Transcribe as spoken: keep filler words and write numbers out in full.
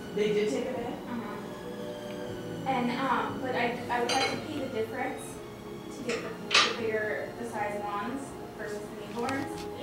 They did take a bath? Uh-huh. And, um, but I, I would like to pay the difference to get the, the bigger, the size ones versus the newborns.